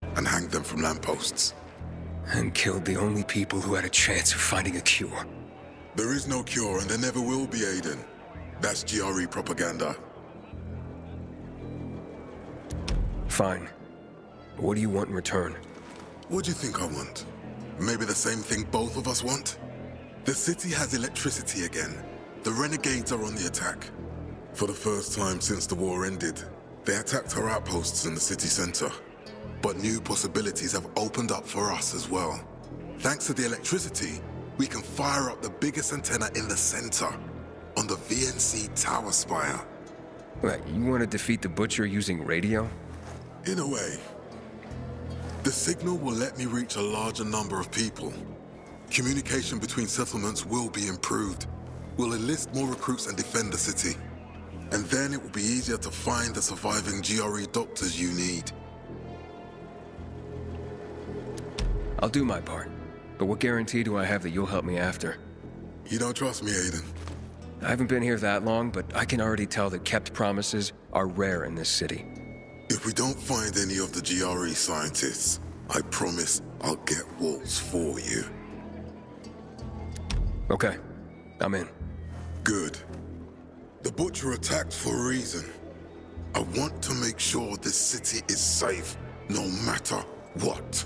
and hanged them from lampposts. And killed the only people who had a chance of finding a cure. There is no cure, and there never will be, Aiden. That's GRE propaganda. Fine. What do you want in return? What do you think I want? Maybe the same thing both of us want? The city has electricity again. The renegades are on the attack. For the first time since the war ended, they attacked our outposts in the city center. But new possibilities have opened up for us as well. Thanks to the electricity, we can fire up the biggest antenna in the center, on the VNC tower spire. What, you want to defeat the Butcher using radio? In a way. The signal will let me reach a larger number of people. Communication between settlements will be improved. We'll enlist more recruits and defend the city. And then it will be easier to find the surviving GRE doctors you need. I'll do my part. But what guarantee do I have that you'll help me after? You don't trust me, Aiden? I haven't been here that long, but I can already tell that kept promises are rare in this city. If we don't find any of the GRE scientists, I promise I'll get Waltz for you. Okay, I'm in. Good. The Butcher attacked for a reason. I want to make sure this city is safe, no matter what.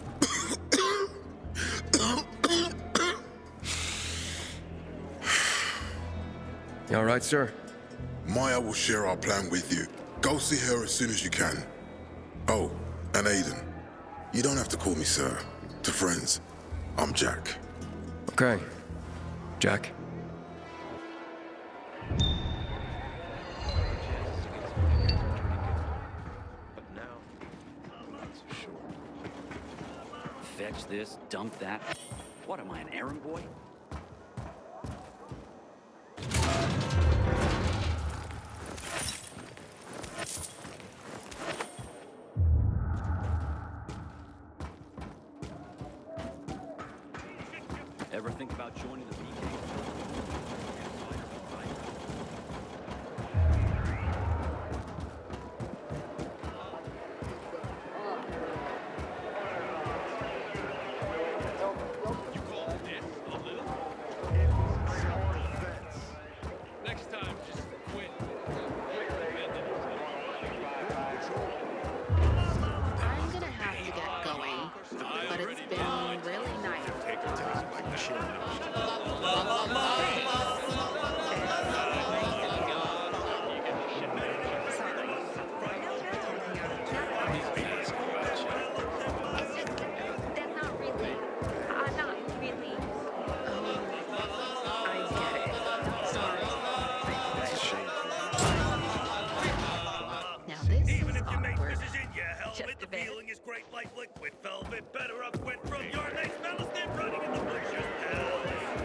You all right, sir? Maya will share our plan with you. Go see her as soon as you can. Oh, and Aiden, you don't have to call me sir. To friends, I'm Jack. Okay. Jack. But now, I'm not so sure. Fetch this, dump that. What am I, an errand boy? Ever think about joining the BK? Next time, just quit. I'm gonna have to get going, but it's been really nice. That's not really. I'm not really. I get it. Sorry. Now this Even is if your mate awkward. pisses in your helmet, Just the a bit. feeling is great like liquid velvet. Better up went from your next smell is them running in the bushes, pal.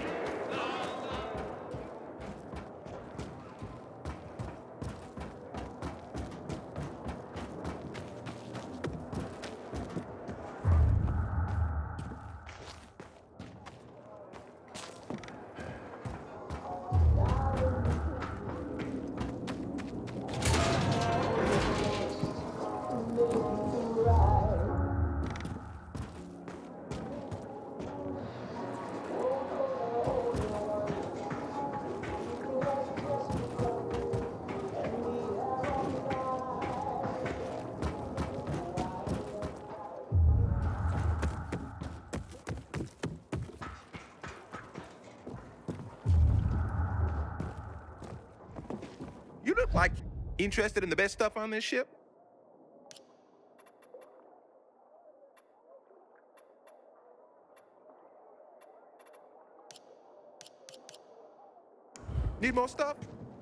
You look like interested in the best stuff on this ship. Need more stuff?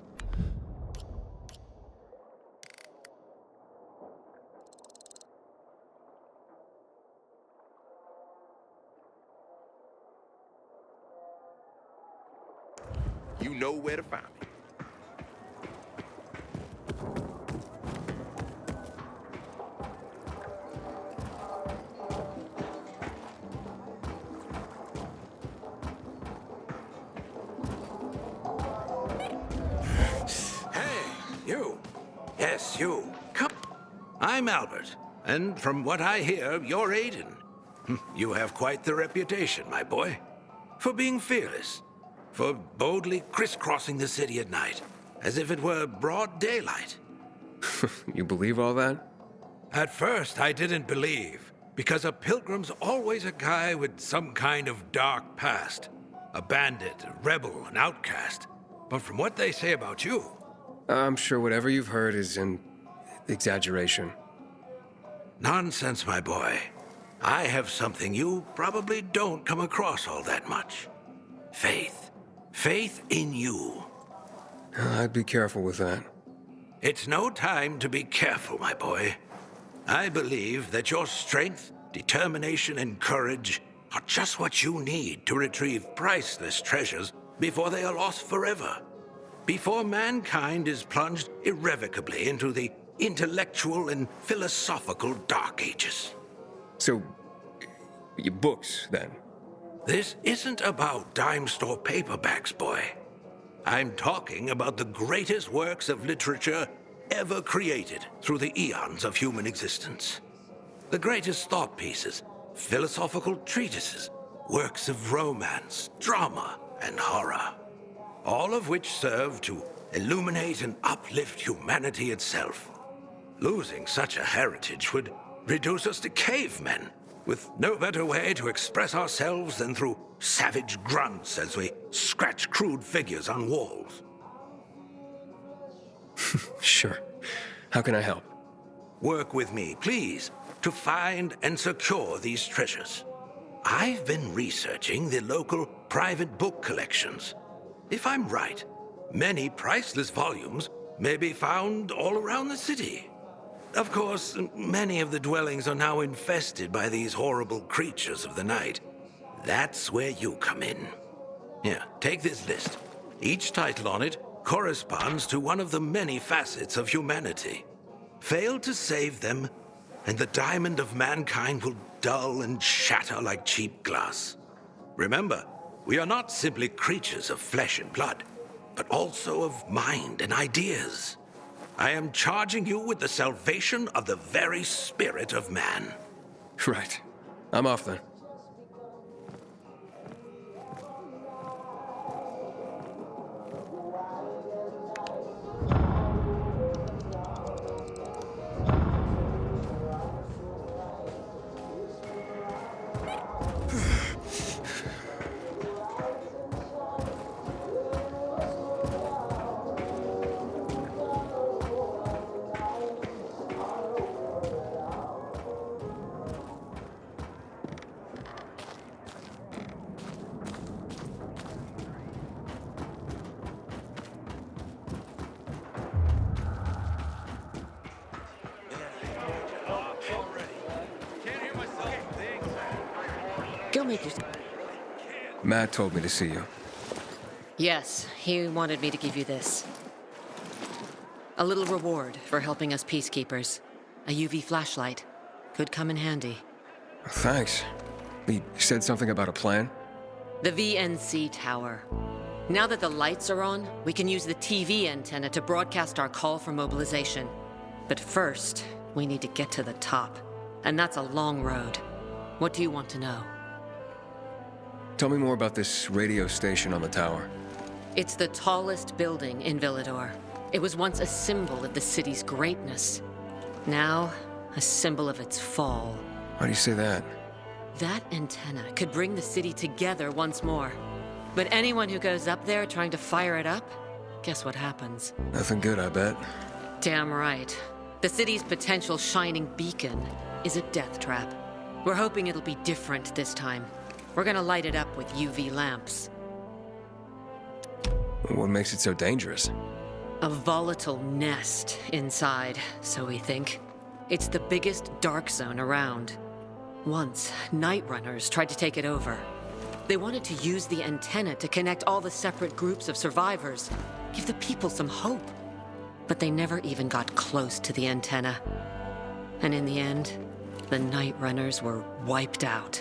You know where to find me. Hey, you. Yes, you. Come. I'm Albert. And from what I hear, you're Aiden. You have quite the reputation, my boy. For being fearless. For boldly crisscrossing the city at night, as if it were broad daylight. You believe all that? At first, I didn't believe, because a pilgrim's always a guy with some kind of dark past. A bandit, a rebel, an outcast. But from what they say about you... I'm sure whatever you've heard is an exaggeration. Nonsense, my boy. I have something you probably don't come across all that much. Faith. Faith in you. I'd be careful with that. It's no time to be careful, my boy. I believe that your strength, determination, and courage are just what you need to retrieve priceless treasures before they are lost forever. Before mankind is plunged irrevocably into the intellectual and philosophical Dark Ages. So, your books, then? This isn't about dime store paperbacks, boy. I'm talking about the greatest works of literature ever created through the eons of human existence. The greatest thought pieces, philosophical treatises, works of romance, drama, and horror. All of which serve to illuminate and uplift humanity itself. Losing such a heritage would reduce us to cavemen, with no better way to express ourselves than through savage grunts as we scratch crude figures on walls. Sure. How can I help? Work with me, please, to find and secure these treasures. I've been researching the local private book collections. If I'm right, many priceless volumes may be found all around the city. Of course, many of the dwellings are now infested by these horrible creatures of the night. That's where you come in. Here, take this list. Each title on it corresponds to one of the many facets of humanity. Fail to save them, and the diamond of mankind will dull and shatter like cheap glass. Remember, we are not simply creatures of flesh and blood, but also of mind and ideas. I am charging you with the salvation of the very spirit of man. Right. I'm off then. Go make your... Matt told me to see you. Yes, he wanted me to give you this. A little reward for helping us peacekeepers. A UV flashlight. Could come in handy. Thanks. He said something about a plan? The VNC tower. Now that the lights are on, we can use the TV antenna to broadcast our call for mobilization. But first, we need to get to the top. And that's a long road. What do you want to know? Tell me more about this radio station on the tower. It's the tallest building in Villedor. It was once a symbol of the city's greatness. Now, a symbol of its fall. Why do you say that? That antenna could bring the city together once more. But anyone who goes up there trying to fire it up, guess what happens? Nothing good, I bet. Damn right. The city's potential shining beacon is a death trap. We're hoping it'll be different this time. We're gonna light it up with UV lamps. What makes it so dangerous? A volatile nest inside, so we think. It's the biggest dark zone around. Once, Night Runners tried to take it over. They wanted to use the antenna to connect all the separate groups of survivors, give the people some hope. But they never even got close to the antenna. And in the end, the Night Runners were wiped out.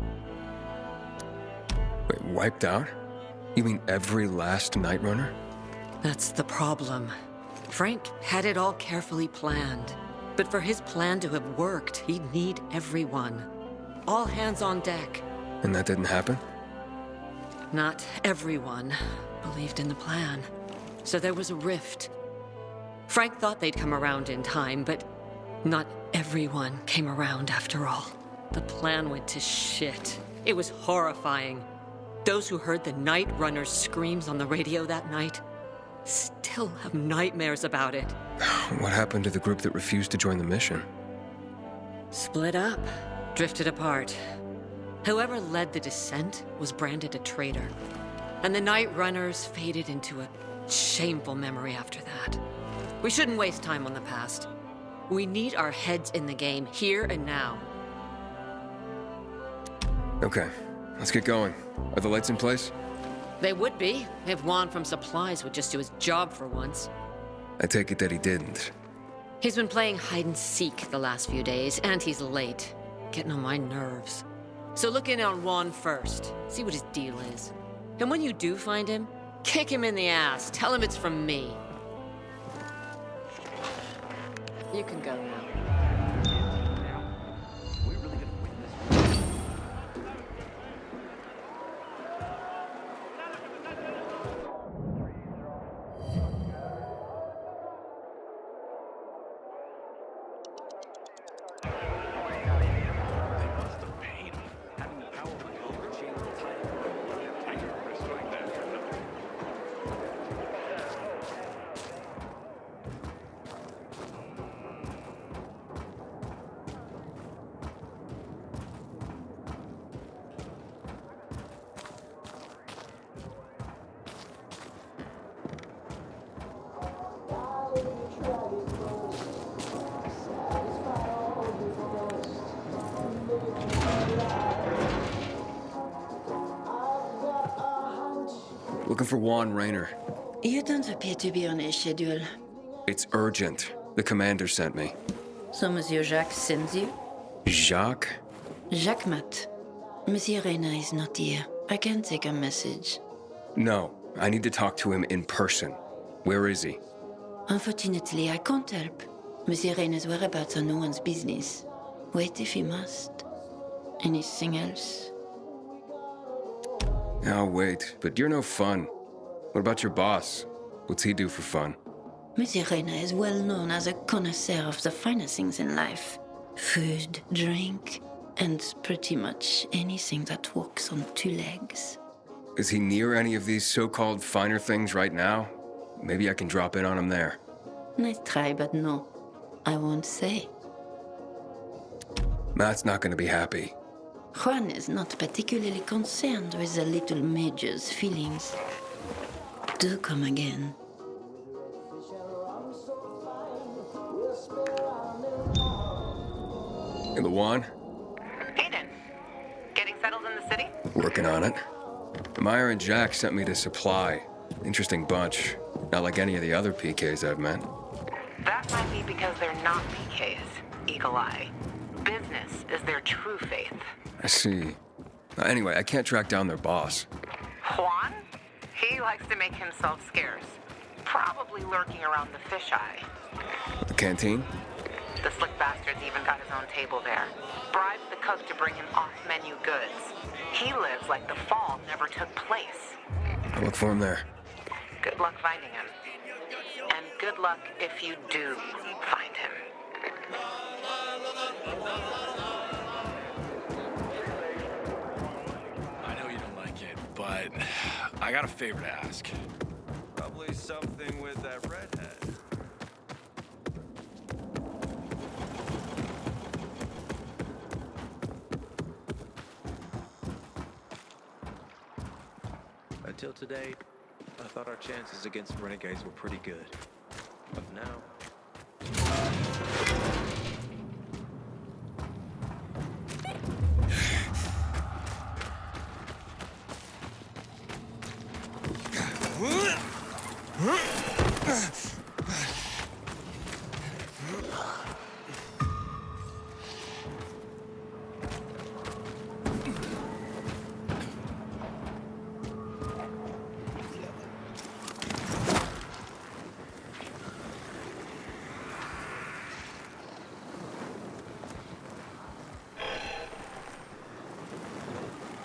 Wait, wiped out? You mean every last Night Runner? That's the problem. Frank had it all carefully planned. But for his plan to have worked, he'd need everyone. All hands on deck. And that didn't happen? Not everyone believed in the plan. So there was a rift. Frank thought they'd come around in time, but not everyone came around after all. The plan went to shit. It was horrifying. Those who heard the Night Runner's screams on the radio that night still have nightmares about it. What happened to the group that refused to join the mission? Split up, drifted apart. Whoever led the descent was branded a traitor. And the Night Runners faded into a shameful memory after that. We shouldn't waste time on the past. We need our heads in the game, here and now. Okay, let's get going. Are the lights in place? They would be, if Juan from Supplies would just do his job for once. I take it that he didn't. He's been playing hide and seek the last few days, and he's late. Getting on my nerves. So look in on Juan first. See what his deal is. And when you do find him, kick him in the ass. Tell him it's from me. You can go now. Looking for Juan Raynor. You don't appear to be on his schedule. It's urgent. The commander sent me. So Monsieur Jacques sends you? Jacques? Jacques Mat. Monsieur Reyna is not here. I can take a message. No, I need to talk to him in person. Where is he? Unfortunately, I can't help. Monsieur Reyna's whereabouts are no one's business. Wait if you must. Anything else? I'll wait, but you're no fun. What about your boss? What's he do for fun? Monsieur Reyna is well known as a connoisseur of the finer things in life. Food, drink, and pretty much anything that walks on two legs. Is he near any of these so-called finer things right now? Maybe I can drop in on him there. Nice try, but no. I won't say. Matt's not gonna be happy. Juan is not particularly concerned with the little major's feelings. Do come again. Hey, Luan? Hayden, getting settled in the city? Working on it. Meyer and Jack sent me to Supply. Interesting bunch. Not like any of the other PKs I've met. That might be because they're not PKs, Eagle Eye. Business is their true faith. I see. Anyway, I can't track down their boss. Juan? He likes to make himself scarce. Probably lurking around the fisheye. The canteen? The slick bastard's even got his own table there. Bribes the cook to bring him off-menu goods. He lives like the fall never took place. I'll look for him there. Good luck finding him. And good luck if you do find him. I know you don't like it, but I got a favor to ask. Probably something with that redhead. Until today, I thought our chances against renegades were pretty good. But now...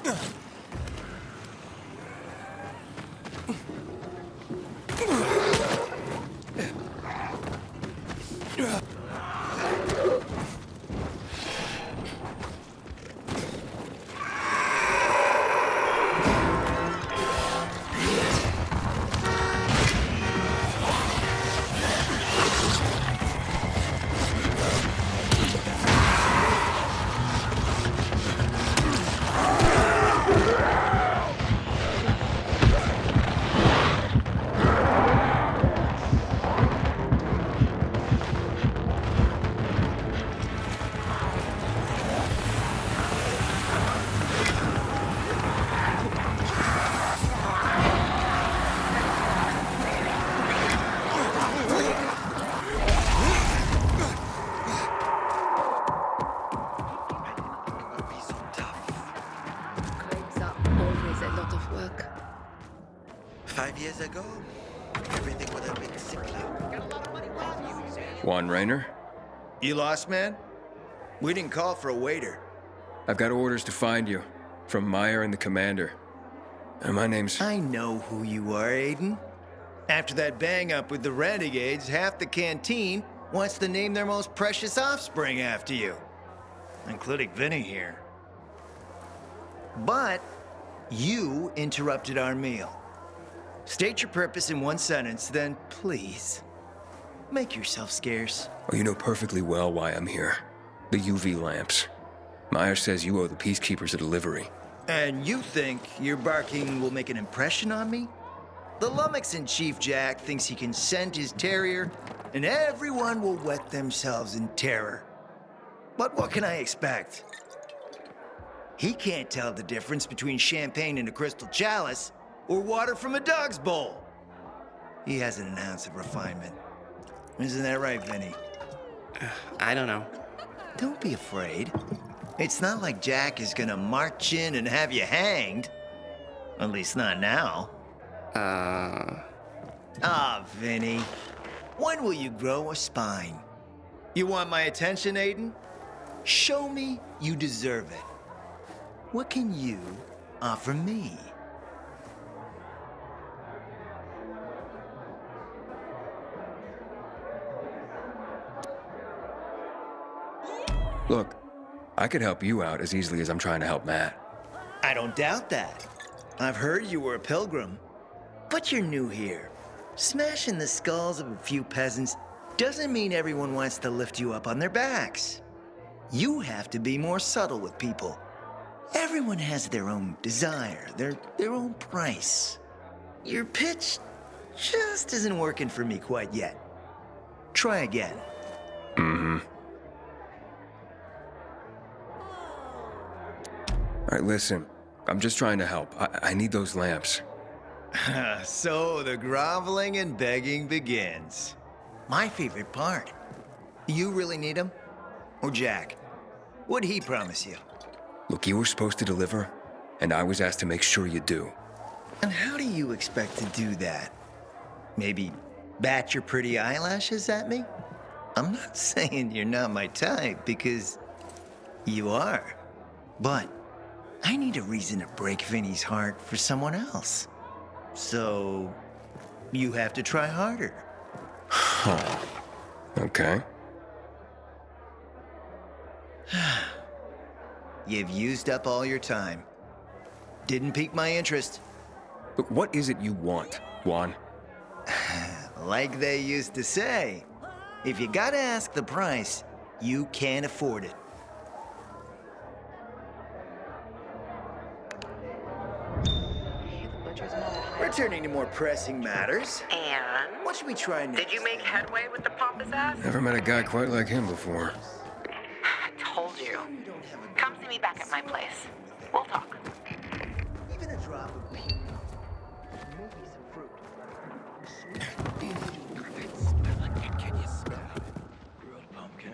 Ago, everything would have been simpler. Juan Raynor? You lost, man? We didn't call for a waiter. I've got orders to find you. From Meyer and the commander. And my name's... I know who you are, Aiden. After that bang-up with the Renegades, half the canteen wants to name their most precious offspring after you. Including Vinny here. But you interrupted our meal. State your purpose in one sentence, then please, make yourself scarce. Oh, you know perfectly well why I'm here. The UV lamps. Meyer says you owe the Peacekeepers a delivery. And you think your barking will make an impression on me? The lummox in Chief Jack thinks he can scent his terrier, and everyone will wet themselves in terror. But what can I expect? He can't tell the difference between champagne in a crystal chalice or water from a dog's bowl. He hasn't an ounce of refinement. Isn't that right, Vinny? I don't know. Don't be afraid. It's not like Jack is gonna march in and have you hanged. At least not now. Vinny. When will you grow a spine? You want my attention, Aiden? Show me you deserve it. What can you offer me? Look, I could help you out as easily as I'm trying to help Matt. I don't doubt that. I've heard you were a pilgrim. But you're new here. Smashing the skulls of a few peasants doesn't mean everyone wants to lift you up on their backs. You have to be more subtle with people. Everyone has their own desire, their own price. Your pitch just isn't working for me quite yet. Try again. Mm-hmm. All right, listen. I'm just trying to help. I need those lamps. So the groveling and begging begins. My favorite part. You really need them? Or Jack? What'd he promise you? Look, you were supposed to deliver, and I was asked to make sure you do. And how do you expect to do that? Maybe bat your pretty eyelashes at me? I'm not saying you're not my type, because you are. But I need a reason to break Vinny's heart for someone else. So, you have to try harder. Huh. Okay. You've used up all your time. Didn't pique my interest. But what is it you want, Juan? Like they used to say, if you gotta ask the price, you can't afford it. Returning to more pressing matters. And? What should we try next? Did you make headway with the pompous ass? Never met a guy quite like him before. I told you. Come see me back at my place. We'll talk. Even a drop of maybe some fruit. Can you smell it? Grilled pumpkin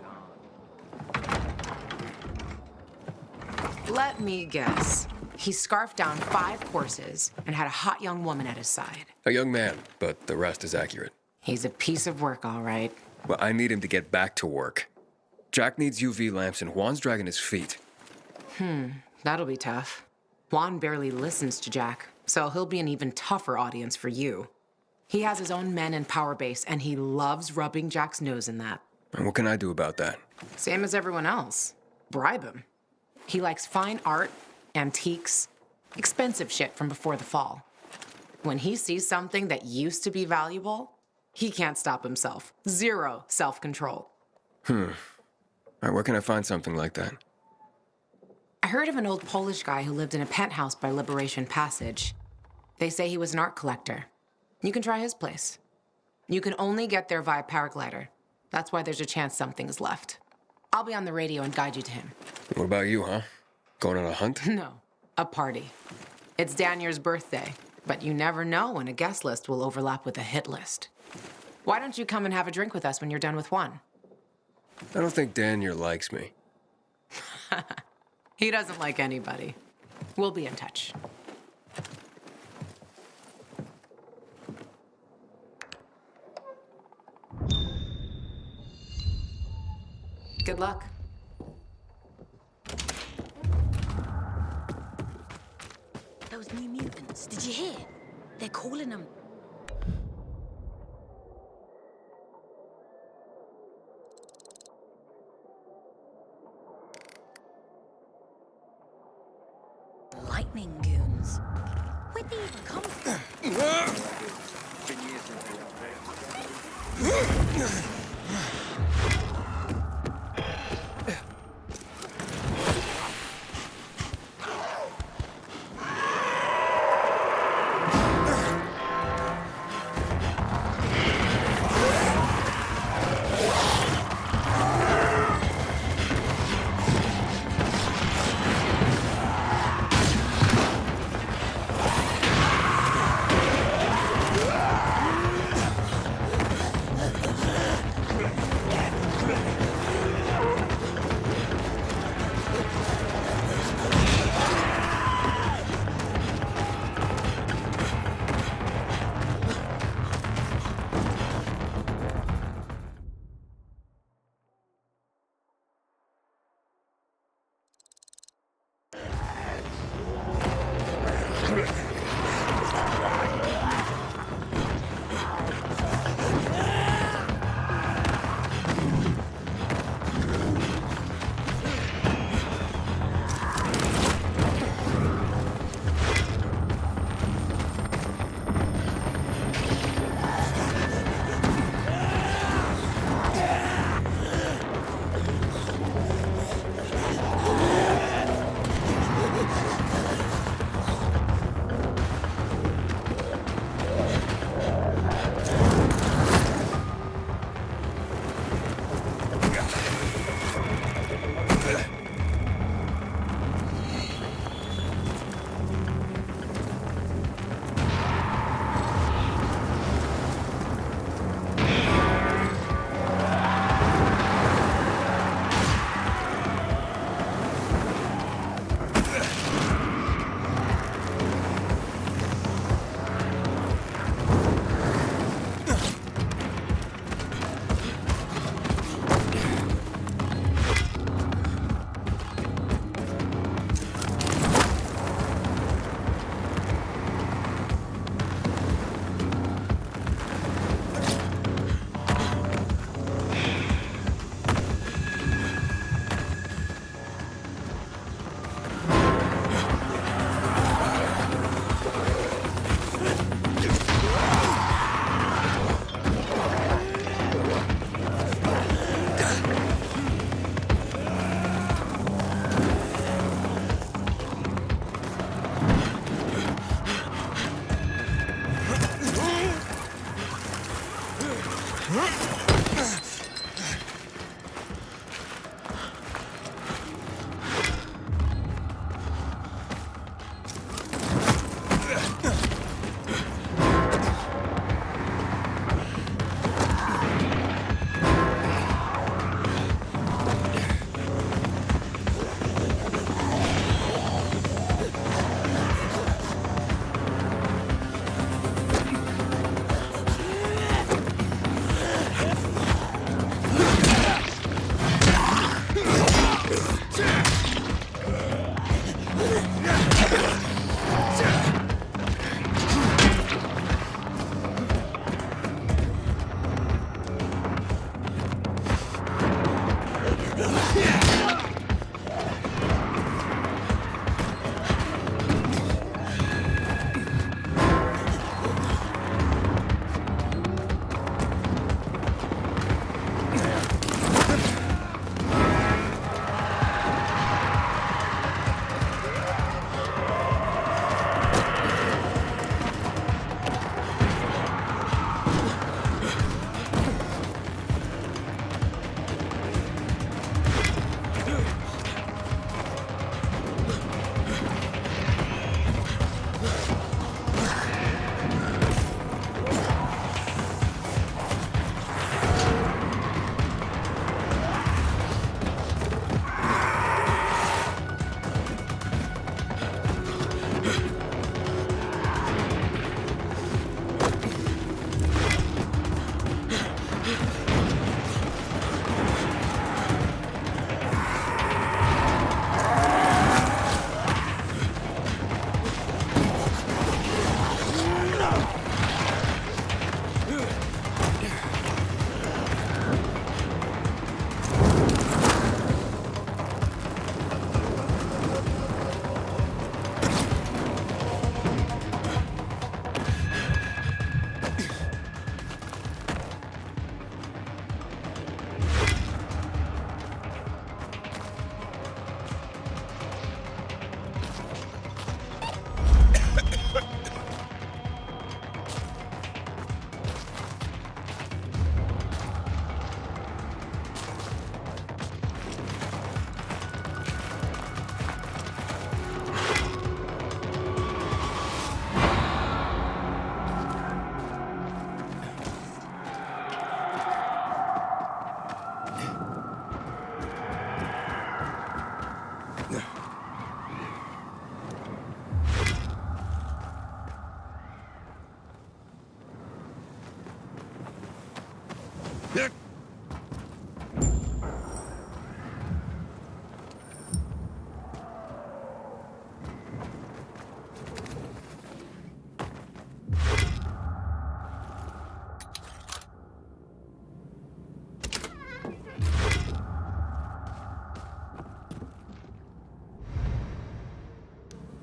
and Let me guess. He scarfed down 5 courses and had a hot young woman at his side. A young man, but the rest is accurate. He's a piece of work, all right. Well, I need him to get back to work. Jack needs UV lamps and Juan's dragging his feet. That'll be tough. Juan barely listens to Jack, so he'll be an even tougher audience for you. He has his own men and power base, and he loves rubbing Jack's nose in that. And what can I do about that? Same as everyone else. Bribe him. He likes fine art, antiques, expensive shit from before the fall. When he sees something that used to be valuable, he can't stop himself. Zero self-control. All right, where can I find something like that? I heard of an old Polish guy who lived in a penthouse by Liberation Passage. They say he was an art collector. You can try his place. You can only get there via paraglider. That's why there's a chance something's left. I'll be on the radio and guide you to him. What about you, huh? Going on a hunt? No, a party. It's Danier's birthday, but you never know when a guest list will overlap with a hit list. Why don't you come and have a drink with us when you're done with Juan? I don't think Danier likes me. He doesn't like anybody. We'll be in touch. Good luck. Those New Mutants, did you hear? They're calling them... Lightning Goons. Where'd they even come from?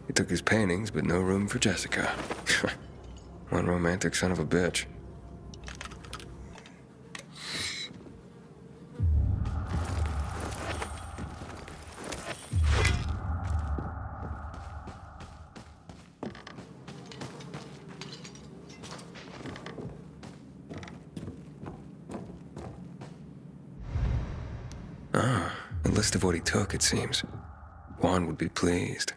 He took his paintings, but no room for Jessica. One romantic son of a bitch. Ah, a list of what he took, it seems. Juan would be pleased.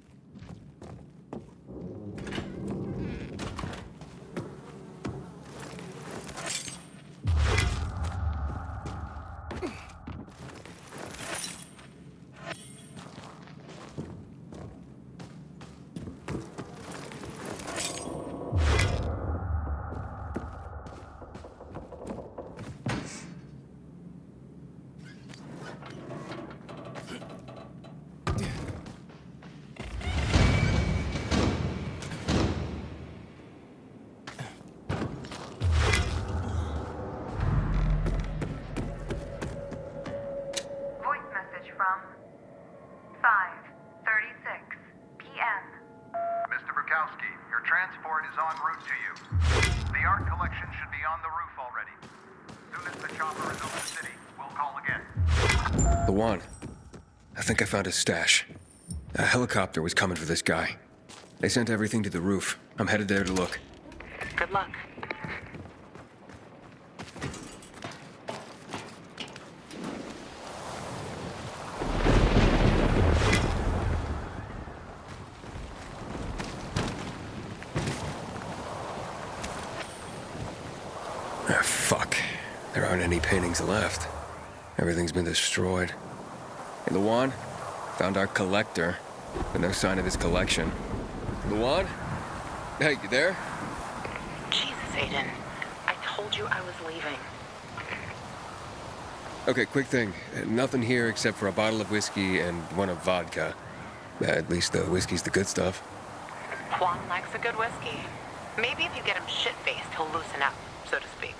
Juan, I think I found his stash. A helicopter was coming for this guy. They sent everything to the roof. I'm headed there to look. Good luck. Ah, fuck. There aren't any paintings left. Everything's been destroyed. Hey, Luan, found our collector, but no sign of his collection. Luan? Hey, you there? Jesus, Aiden. I told you I was leaving. Okay, quick thing. Nothing here except for a bottle of whiskey and one of vodka. At least the whiskey's the good stuff. Juan likes a good whiskey. Maybe if you get him shit-faced, he'll loosen up, so to speak.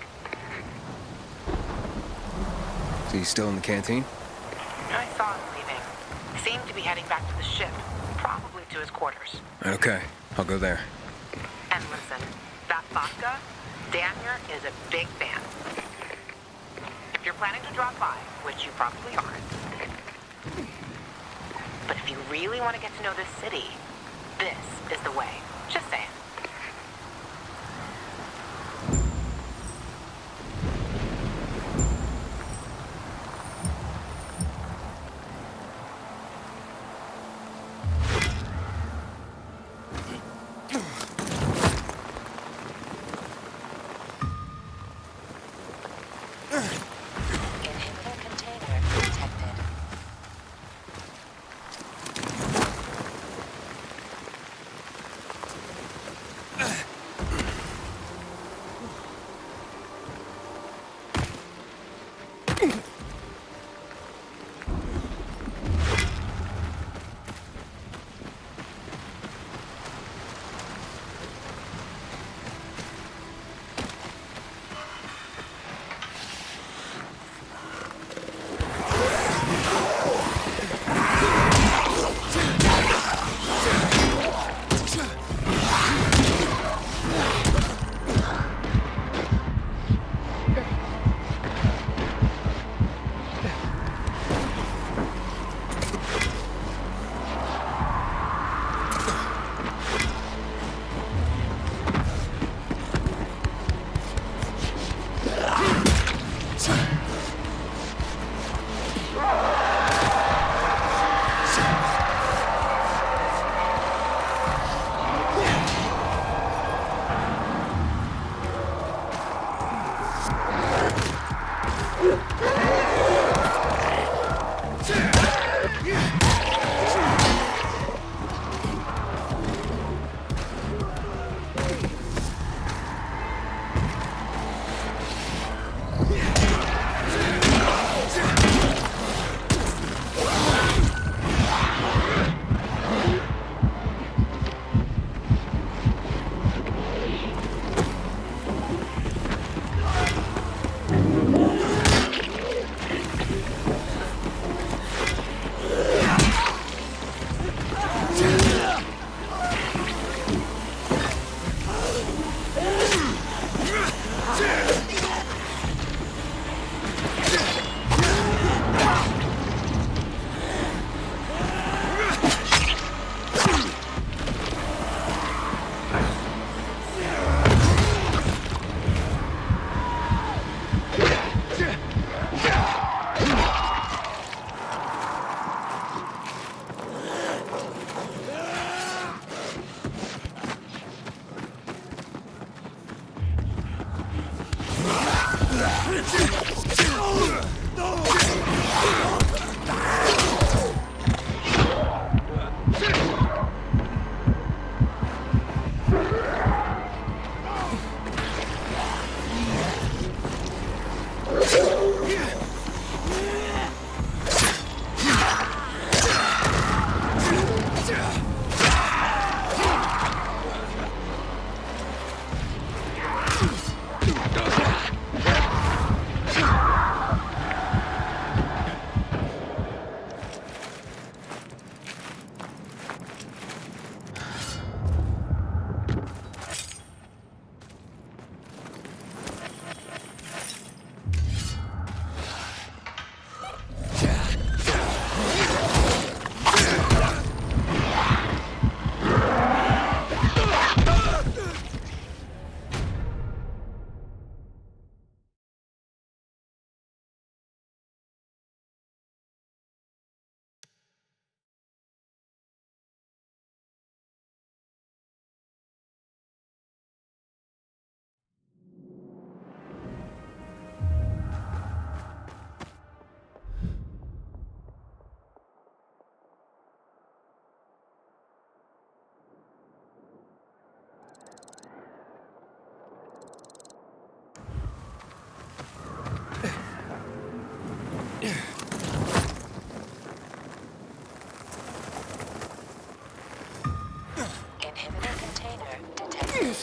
So he's still in the canteen? I saw him leaving. Seemed to be heading back to the ship, probably to his quarters. Okay, I'll go there. And listen, that vodka, Daniel is a big fan. If you're planning to drop by, which you probably aren't, but if you really want to get to know this city, this is the way. Just saying. Inhibitor container detected.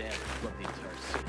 bad, flood the entire city.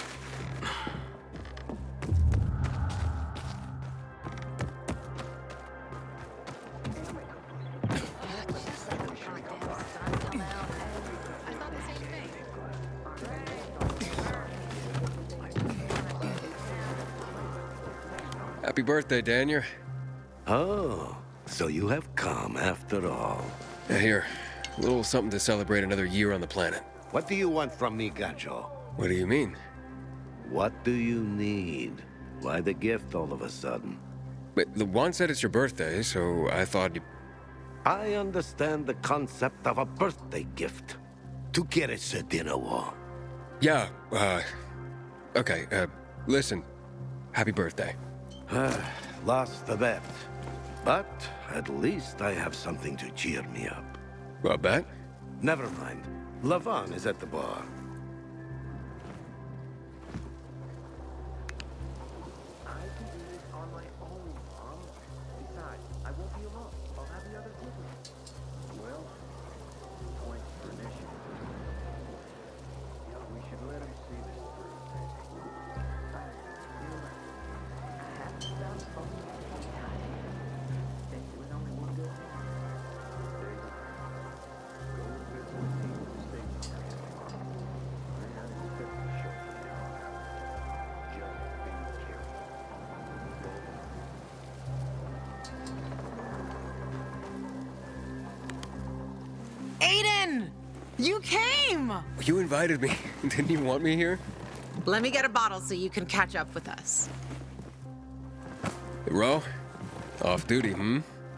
Happy birthday, Daniel. Oh, so you have come after all. Yeah, here. A little something to celebrate another year on the planet. What do you want from me, Gancho? What do you mean? What do you need? Why the gift all of a sudden? But Lawan said it's your birthday, so I thought you... I understand the concept of a birthday gift. ¿Tú quieres ser dinner war? Yeah, okay, listen. Happy birthday. Lost the bet. But at least I have something to cheer me up. A bet? Never mind. Lavan is at the bar. Aiden! You came! You invited me. Didn't you want me here? Let me get a bottle so you can catch up with us. Ro? Off duty, hmm?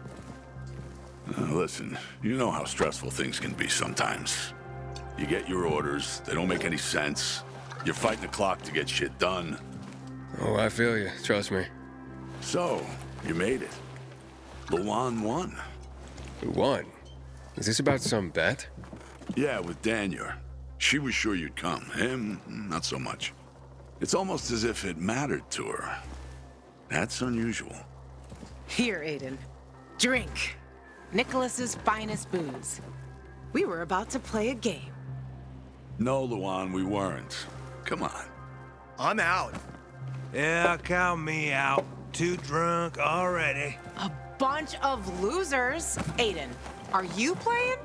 Listen, you know how stressful things can be sometimes. You get your orders, they don't make any sense. You're fighting the clock to get shit done. Oh, I feel you. Trust me. So, you made it. Lawan won. Who won? Is this about some bet? Yeah, with Daniel. She was sure you'd come. Him, not so much. It's almost as if it mattered to her. That's unusual. Here, Aiden. Drink. Nicholas's finest booze. We were about to play a game. No, Lawan, we weren't. Come on. I'm out. Yeah, count me out. Too drunk already. A bunch of losers. Aiden, are you playing?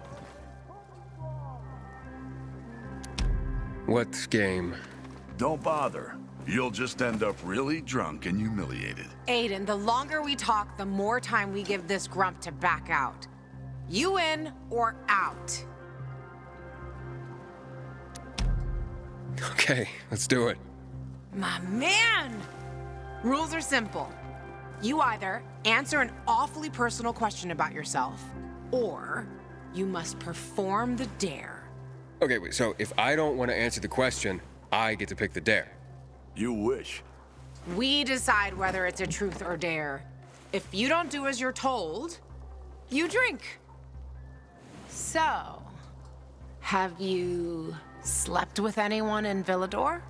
What game? Don't bother. You'll just end up really drunk and humiliated. Aiden, the longer we talk, the more time we give this grump to back out. You in or out? Okay, let's do it. My man! Rules are simple. You either answer an awfully personal question about yourself, or you must perform the dare. Okay, wait, so if I don't want to answer the question, I get to pick the dare. You wish. We decide whether it's a truth or dare. If you don't do as you're told, you drink. So, have you slept with anyone in Villador?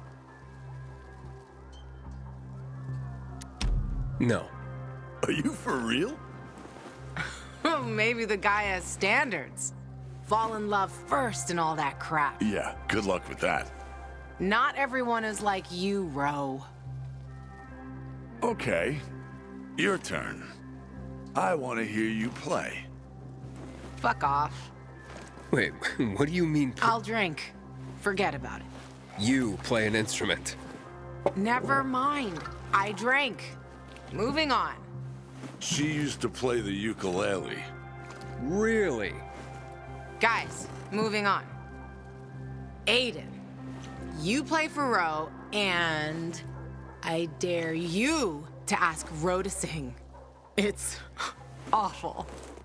No. Are you for real? Maybe the guy has standards. Fall in love first and all that crap. Yeah, good luck with that. Not everyone is like you, Ro. Okay, your turn. I want to hear you play. Fuck off. Wait, what do you mean? I'll drink. Forget about it. You play an instrument. Never mind. I drank. Moving on. She used to play the ukulele. Really? Guys, moving on. Aiden, you play for Ro, and I dare you to ask Ro to sing. It's awful.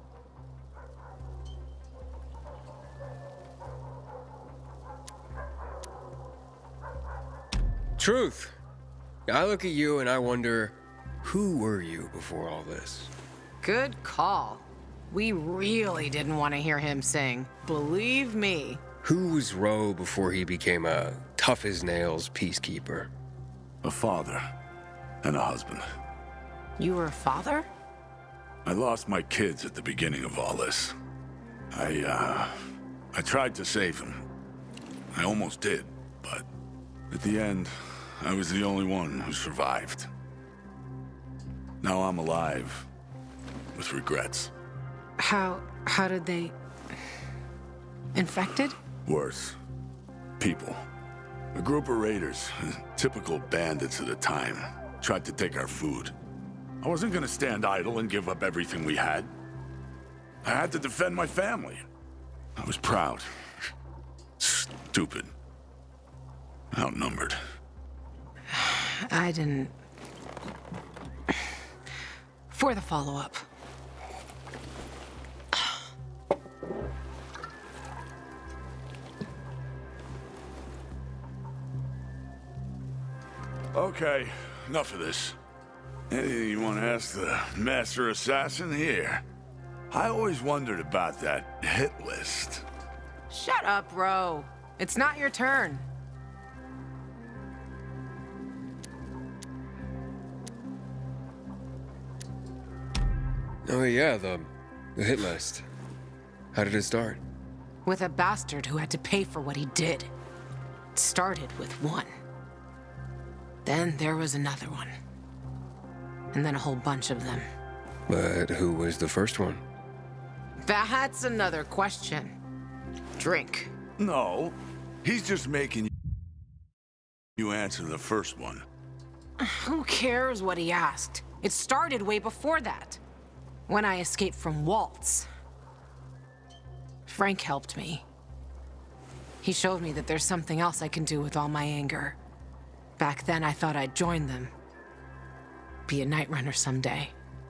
Truth. I look at you and I wonder, who were you before all this? Good call. We really didn't want to hear him sing. Believe me. Who was Ro before he became a tough-as-nails peacekeeper? A father and a husband. You were a father? I lost my kids at the beginning of all this. I tried to save them. I almost did, but At the end, I was the only one who survived. Now I'm alive, with regrets. How did they... Infected? Worse. People. A group of raiders, typical bandits of the time, tried to take our food. I wasn't gonna stand idle and give up everything we had. I had to defend my family. I was proud. Stupid. Outnumbered. I didn't... For the follow-up. Okay, enough of this. Anything you want to ask the Master Assassin here? I always wondered about that hit list. Shut up, bro. It's not your turn. Oh yeah, the hit list. How did it start? With a bastard who had to pay for what he did. It started with one. Then there was another one. And then a whole bunch of them. But who was the first one? That's another question. Drink. No, he's just making you answer the first one. Who cares what he asked? It started way before that. When I escaped from Waltz. Frank helped me. He showed me that there's something else I can do with all my anger. Back then, I thought I'd join them. Be a Night Runner someday.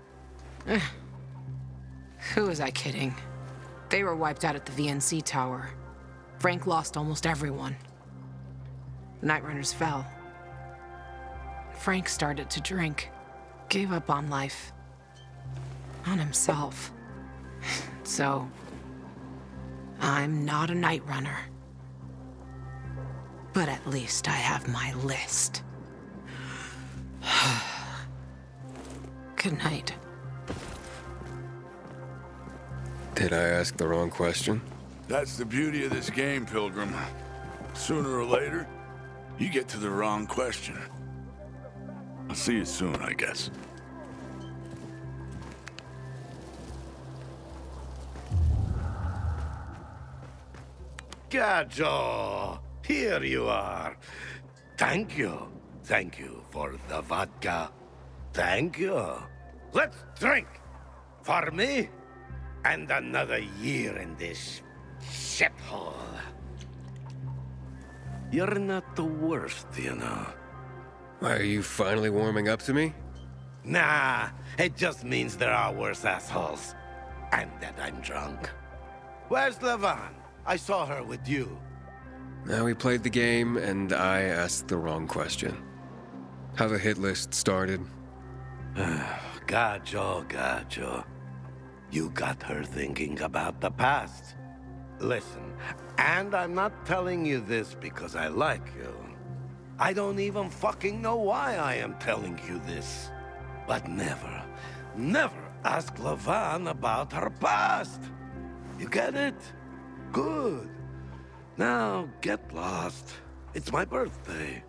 Who was I kidding? They were wiped out at the VNC Tower. Frank lost almost everyone. Night Runners fell. Frank started to drink. Gave up on life. On himself. So... I'm not a Night Runner. But at least I have my list. Good night. Did I ask the wrong question? That's the beauty of this game, Pilgrim. Sooner or later, you get to the wrong question. I'll see you soon, I guess. Gajo, here you are. Thank you. Thank you for the vodka. Thank you. Let's drink. For me, and another year in this shithole. You're not the worst, you know. Are you finally warming up to me? Nah, it just means there are worse assholes. And that I'm drunk. Where's Lavan? I saw her with you. Now we played the game, and I asked the wrong question. How the hit list started? Gajo. You got her thinking about the past. Listen, and I'm not telling you this because I like you. I don't even fucking know why I am telling you this. But never ask Lavan about her past. You get it? Good. Now, get lost. It's my birthday.